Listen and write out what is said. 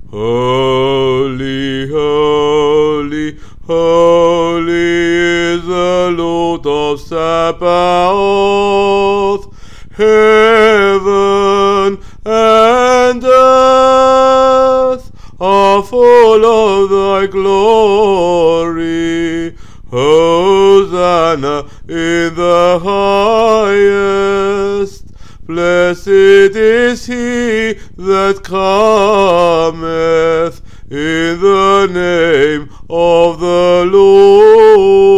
Holy, holy, holy is the Lord of Sabaoth. Heaven and earth are full of thy glory. Hosanna in the highest. Blessed is he that cometh in the name of the Lord.